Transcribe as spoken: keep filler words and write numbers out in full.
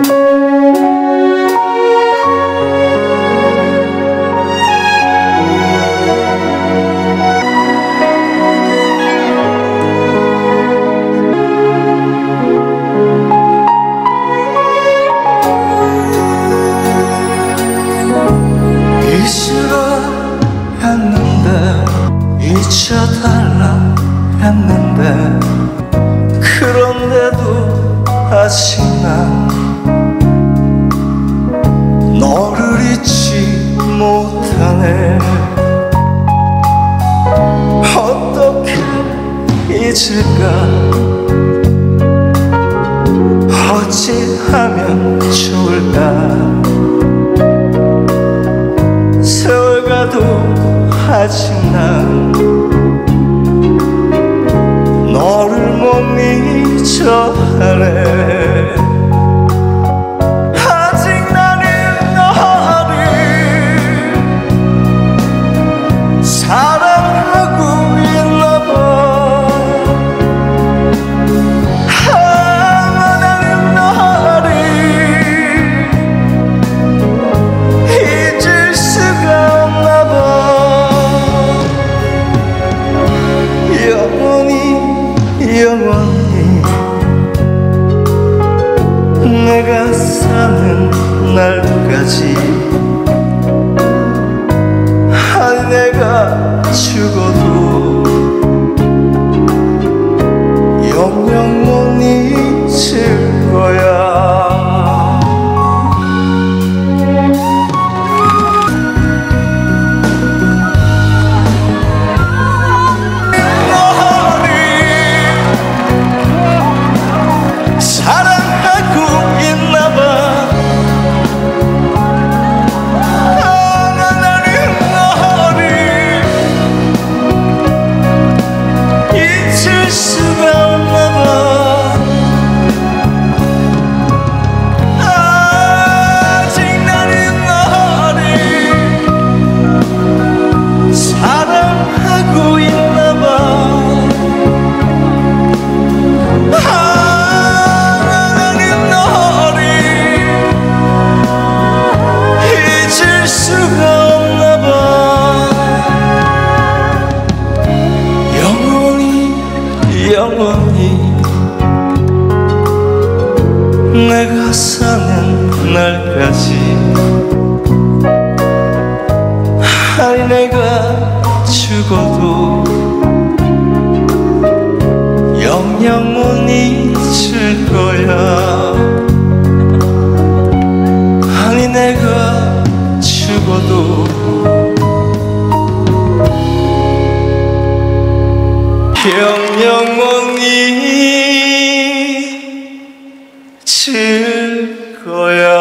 잊혀달라 했는데 그런데도 아직 난 너를 잊지 못하네. 어떻게 잊을까? 어찌하면 좋을까? 세월 가도 아직 난 너를 못 잊어 하네. 아직 나는 너를 사랑하고 있나봐. 아, 나는 너를 잊을 수가 없나봐. 영원히 내가 사는 날까지, 아니 내가 죽어도 영영 못 잊을 거야. 영원히 내가 사는 날까지, 아니 내가 죽어도 영영 못 잊을 거야. 아니 내가 죽어도 영영 못 잊을 거야.